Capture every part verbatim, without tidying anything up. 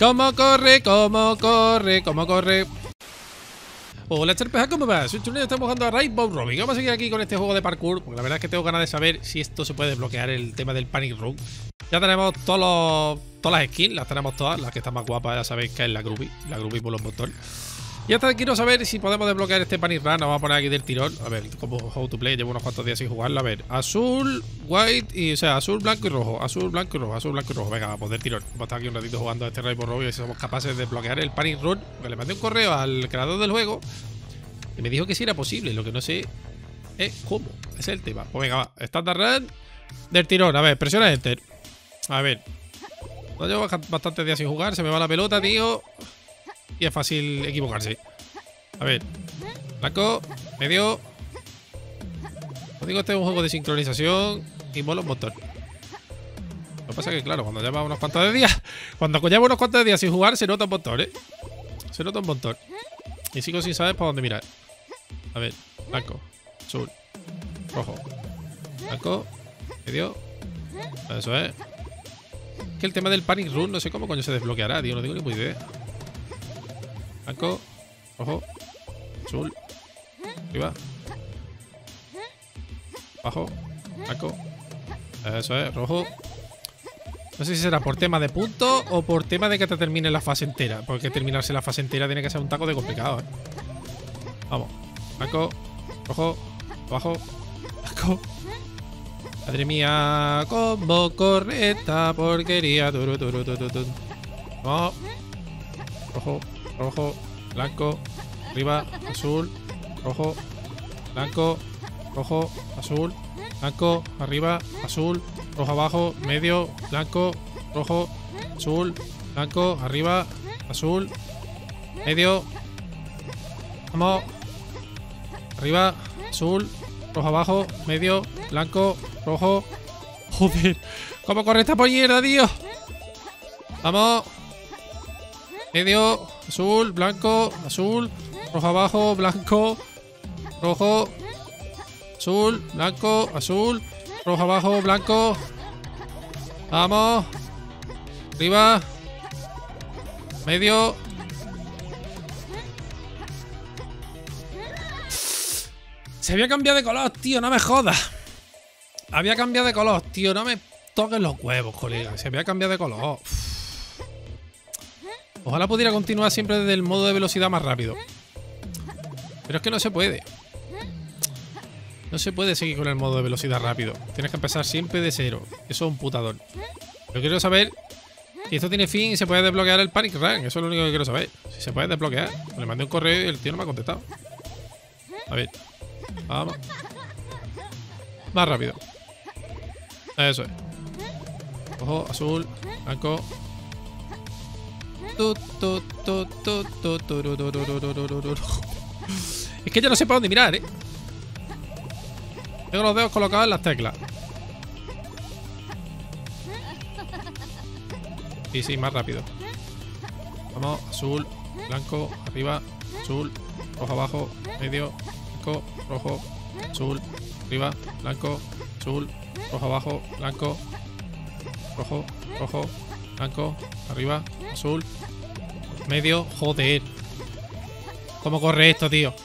¿Cómo corre? ¿Cómo corre? ¿Cómo corre? Hola Charpeja, ¿cómo va? Soy Chuneo, estamos jugando a Rainbow Robbie. Vamos a seguir aquí con este juego de parkour, porque la verdad es que tengo ganas de saber si esto se puede desbloquear, el tema del Panic Room. Ya tenemos todos los, todas las skins, las tenemos todas, las que están más guapas, ya sabéis que es la Groovy, la Groovy por los botones. Y hasta quiero saber si podemos desbloquear este Panic Run. Nos vamos a poner aquí del tirón. A ver, como how to play, llevo unos cuantos días sin jugarlo. A ver, azul, white y, o sea, azul, blanco y rojo. Azul, blanco y rojo, azul, blanco y rojo. Venga, pues del tirón. Vamos a estar aquí un ratito jugando a este Rainbow Robbie y si somos capaces de desbloquear el Panic Run. Porque le mandé un correo al creador del juego y me dijo que sí era posible. Lo que no sé es cómo. Ese es el tema. Pues venga, va. Standard Run del tirón. A ver, presiona Enter. A ver. No llevo bastantes días sin jugar. Se me va la pelota, tío. Y es fácil equivocarse. A ver. Blanco. Medio. Os digo, este es un juego de sincronización y mola un montón. Lo que pasa es que, claro, cuando lleva unos cuantos de días, cuando lleva unos cuantos de días sin jugar, se nota un montón, ¿eh? Se nota un montón. Y sigo sin saber para dónde mirar. A ver. Blanco. Azul. Rojo. Blanco. Medio. Eso es. Es que el tema del Panic Run no sé cómo coño se desbloqueará, tío. No tengo ni puta idea. Blanco. Rojo. Azul. Arriba. Abajo. Blanco. Eso es. Rojo. No sé si será por tema de puntos o por tema de que te termine la fase entera. Porque terminarse la fase entera tiene que ser un taco de complicado, ¿eh? Vamos. Blanco. Rojo. Abajo. Blanco. Madre mía. Combo corre esta porquería. Turu, turu, turu, turu. Vamos. Rojo. Rojo. Blanco. Arriba. Azul. Rojo. Blanco. Rojo. Azul. Blanco. Arriba. Azul. Rojo abajo. Medio. Blanco. Rojo. Azul. Blanco. Arriba. Azul. Medio. Vamos. Arriba. Azul. Rojo abajo. Medio. Blanco. Rojo. Joder. ¿Cómo corre esta pollera, tío? Vamos. Medio. Azul. Blanco. Azul. Rojo abajo. Blanco. Rojo. Azul. Blanco. Azul. Rojo abajo. Blanco. Vamos. Arriba. Medio. Se había cambiado de color, tío. No me jodas. Había cambiado de color, tío. No me toques los huevos, colega. Se había cambiado de color. Ojalá pudiera continuar siempre desde el modo de velocidad más rápido. Pero es que no se puede. No se puede seguir con el modo de velocidad rápido. Tienes que empezar siempre de cero. Eso es un putador. Yo quiero saber si esto tiene fin y se puede desbloquear el Panic Run. Eso es lo único que quiero saber. Si se puede desbloquear. Le mandé un correo y el tío no me ha contestado. A ver. Vamos. Más rápido. Eso es. Ojo, azul, blanco. Es que ya no sé para dónde mirar, eh. Tengo los dedos colocados en las teclas. Sí, sí, más rápido. Vamos, azul, blanco, arriba, azul, rojo abajo, medio, blanco, rojo, azul, arriba, blanco, azul, rojo abajo, blanco, rojo, rojo, blanco, arriba, azul, medio, joder. ¿Cómo corre esto, tío?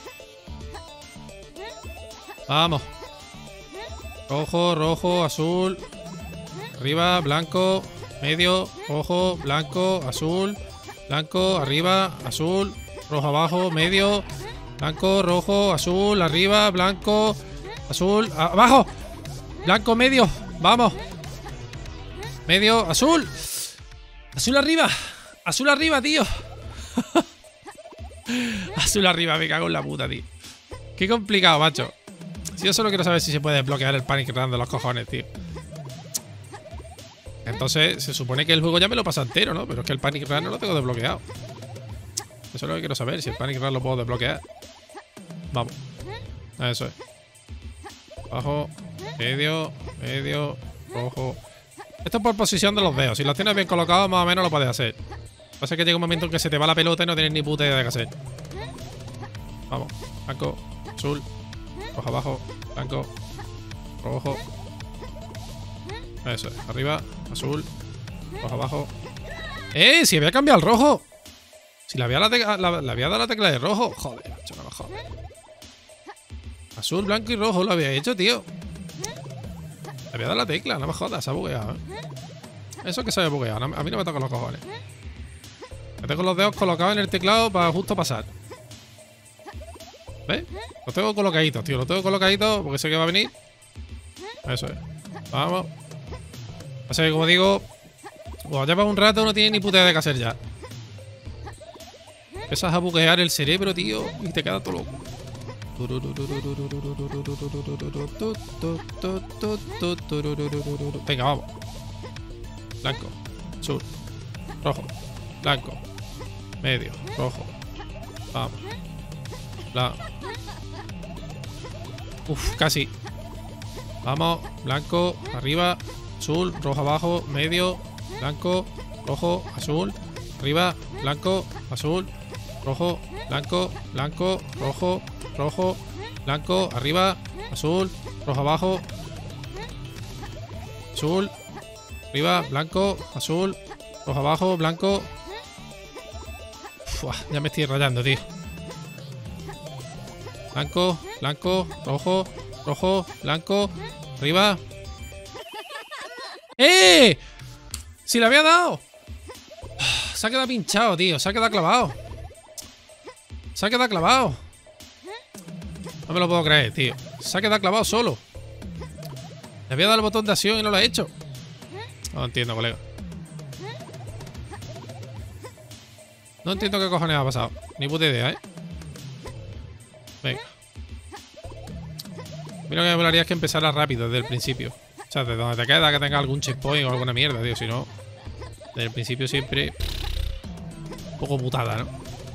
Vamos. Rojo, rojo, azul, arriba, blanco, medio, rojo, blanco, azul, blanco, arriba, azul, rojo abajo, medio, blanco, rojo, azul, arriba, blanco, azul, abajo, blanco, medio, vamos, medio, azul, azul arriba, azul arriba, tío. Azul arriba, me cago en la puta, tío. Qué complicado, macho. Si yo solo quiero saber si se puede desbloquear el Panic Run de los cojones, tío. Entonces, se supone que el juego ya me lo pasa entero, ¿no? Pero es que el Panic Run no lo tengo desbloqueado. Eso es lo que quiero saber, si el Panic Run lo puedo desbloquear. Vamos. Eso es. Abajo, medio, medio, rojo. Esto es por posición de los dedos. Si los tienes bien colocados, más o menos lo puedes hacer. Lo que pasa es que llega un momento en que se te va la pelota y no tienes ni puta idea de qué hacer. Vamos. Blanco, azul, rojo abajo, blanco, rojo. Eso es. Arriba, azul, rojo abajo, ¡Eh! Si había cambiado al rojo. Si le había, la tecla, la, le había dado la tecla de rojo. Joder, macho, no me jodas. Azul, blanco y rojo lo había hecho, tío. Le había dado la tecla, no me jodas, se ha bugueado, ¿eh? Eso que se había bugueado, a mí no me tocan los cojones. Me tengo los dedos colocados en el teclado para justo pasar. ¿Ves? Los tengo colocaditos, tío. Los tengo colocaditos porque sé que va a venir. Eso es. Vamos. Así que como digo, cuando llevas un rato no tienes ni puta idea de qué hacer ya. Empiezas a buguear el cerebro, tío, y te queda todo loco. Venga, vamos. Blanco, azul, rojo, blanco, medio, rojo. Vamos. Blanco. Uf, casi. Vamos, blanco, arriba, azul, rojo abajo, medio, blanco, rojo, azul, arriba, blanco, azul, rojo, blanco, blanco, rojo, rojo, blanco, arriba, azul, rojo abajo, azul, arriba, blanco, azul, rojo abajo, blanco. Uf, ya me estoy rayando, tío. Blanco, blanco, rojo, rojo, blanco, arriba. ¡Eh! ¡Si le había dado! Se ha quedado pinchado, tío. Se ha quedado clavado. Se ha quedado clavado. No me lo puedo creer, tío. Se ha quedado clavado solo. Le había dado el botón de acción y no lo ha hecho. No entiendo, colega. No entiendo qué cojones ha pasado. Ni puta idea, ¿eh? Venga. Mira, lo que me molaría es que empezara rápido desde el principio. O sea, desde donde te queda, que tenga algún checkpoint o alguna mierda, tío. Si no, desde el principio siempre un poco putada, ¿no?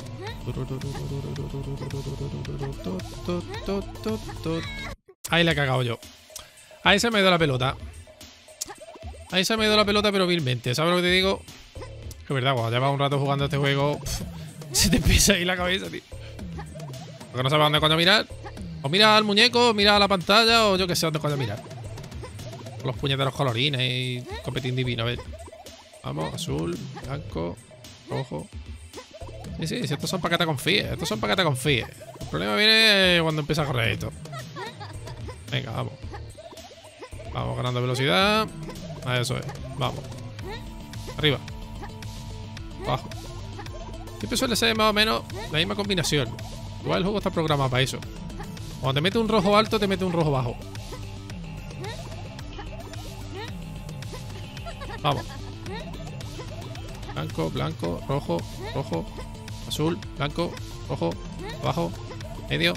Ahí le he cagado yo. Ahí se me ha ido la pelota. Ahí se me ha ido la pelota, pero vilmente. ¿Sabes lo que te digo? Que es verdad, cuando llevas un rato jugando este juego, pff, se te pisa ahí la cabeza, tío. Porque no sabes dónde coño mirar. O mira al muñeco, o mira a la pantalla, o yo que sé dónde coño mirar. Con los puñeteros colorines y competín divino, a ver. Vamos, azul, blanco, rojo. Sí, sí, sí, estos son para que te confíes. Estos son para que te confíes. El problema viene cuando empieza a correr esto. Venga, vamos. Vamos ganando velocidad. Ah, eso es. Vamos. Arriba. Abajo. Siempre suele ser más o menos la misma combinación. Igual el juego está programado para eso. Cuando te mete un rojo alto, te mete un rojo bajo. Vamos. Blanco, blanco, rojo, rojo, azul, blanco, rojo, abajo, medio,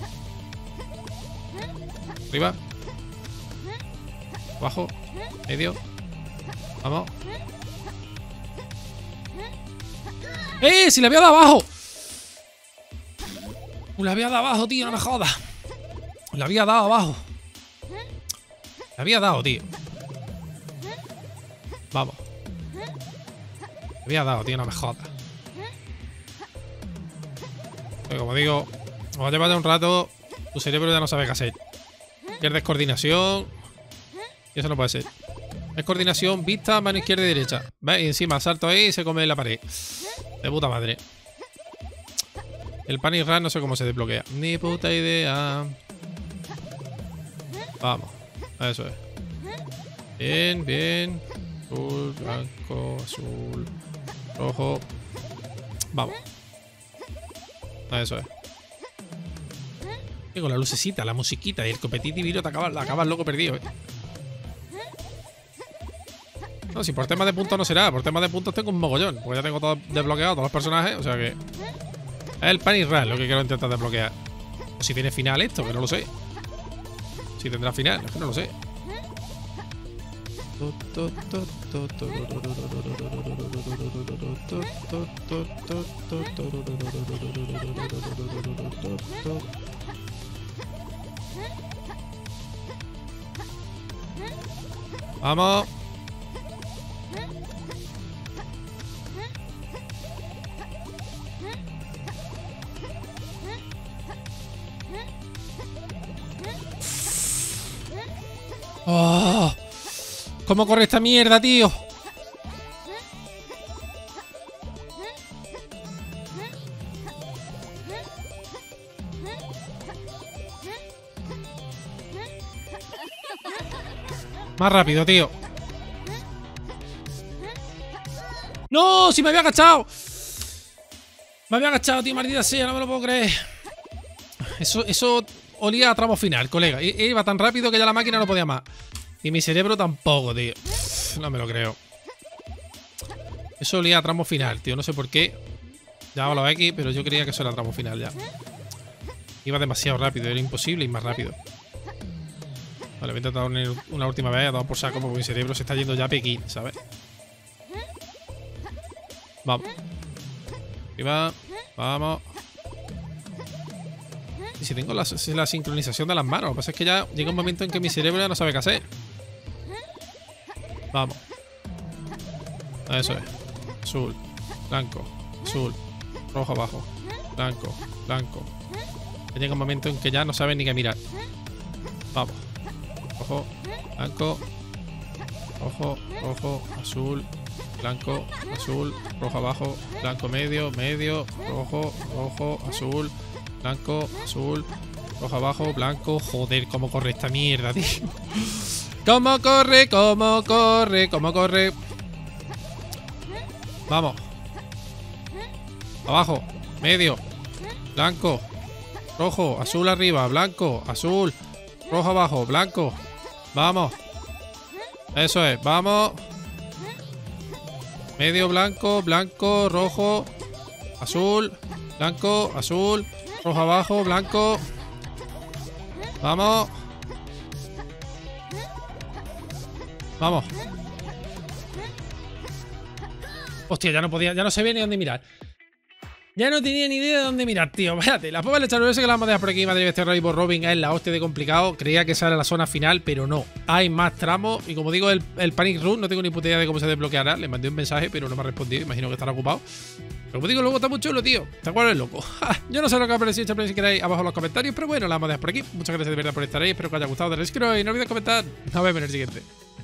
arriba, abajo, medio. Vamos. ¡Eh! ¡Si le había dado abajo! Le había dado abajo, tío, no me jodas. Le había dado abajo. Le había dado, tío. Vamos. Le había dado, tío, no me jodas. Pero como digo, cuando llevas ya un rato, tu cerebro ya no sabe qué hacer. Pierdes coordinación. Y eso no puede ser. Es coordinación, vista, mano izquierda y derecha. ¿Ves? Y encima salto ahí y se come en la pared. De puta madre. El Panic Run no sé cómo se desbloquea. Ni puta idea. Vamos. Eso es. Bien, bien. Azul, blanco, azul, rojo. Vamos. Eso es. Y con la lucecita, la musiquita y el competitivo te acabas, acabas loco perdido, eh. No, si por temas de puntos no será. Por temas de puntos tengo un mogollón. Porque ya tengo todo desbloqueado, todos los personajes. O sea que... es el Panic Run lo que quiero intentar desbloquear. O si tiene final esto, que no lo sé. Si tendrá final, es que no lo sé. Vamos. Oh, ¿cómo corre esta mierda, tío? Más rápido, tío. ¡No! ¡Si me había agachado! Me había agachado, tío, maldita sea, no me lo puedo creer. Eso, eso olía a tramo final, colega. I iba tan rápido que ya la máquina no podía más. Y mi cerebro tampoco, tío. No me lo creo. Eso olía a tramo final, tío. No sé por qué. Ya a los X, pero yo creía que eso era tramo final ya. Iba demasiado rápido, era imposible ir más rápido. Vale, voy a intentar unir una última vez. He dado por saco porque mi cerebro se está yendo ya a Pekín, ¿sabes? Vamos. Arriba. Vamos. Y si tengo la, la sincronización de las manos. Lo que pasa es que ya llega un momento en que mi cerebro ya no sabe qué hacer. Vamos. Eso es. Azul. Blanco. Azul. Rojo abajo. Blanco. Blanco. Ya llega un momento en que ya no sabe ni qué mirar. Vamos. Rojo. Blanco. Rojo. Rojo. Azul. Blanco. Azul. Rojo abajo. Blanco medio. Medio. Rojo. Rojo. Azul. Blanco. Azul. Rojo abajo. Blanco. Joder, cómo corre esta mierda, tío. Cómo corre, cómo corre, cómo corre. Vamos. Abajo. Medio. Blanco. Rojo. Azul arriba. Blanco. Azul. Rojo abajo. Blanco. Vamos. Eso es. Vamos. Medio blanco. Blanco. Rojo. Azul. Blanco. Azul. Rojo abajo. Blanco. Vamos. Vamos. Hostia, ya no podía, ya no sabía ni dónde mirar. Ya no tenía ni idea de dónde mirar, tío. Váyate, la pobre lecha, no sé que la vamos a dejar por aquí. Madrid, este Rainbow Robin es la hostia de complicado. Creía que esa era la zona final, pero no. Hay más tramos. Y como digo, el, el Panic Room, no tengo ni puta idea de cómo se desbloqueará. Le mandé un mensaje, pero no me ha respondido. Imagino que estará ocupado. Pero como digo, luego está muy chulo, tío. ¿Te acuerdas, loco? Yo no sé lo que ha parecido, si queréis, abajo en los comentarios. Pero bueno, la vamos a dejar por aquí. Muchas gracias de verdad por estar ahí. Espero que os haya gustado. Dale like y no olvidéis comentar. Nos vemos en el siguiente.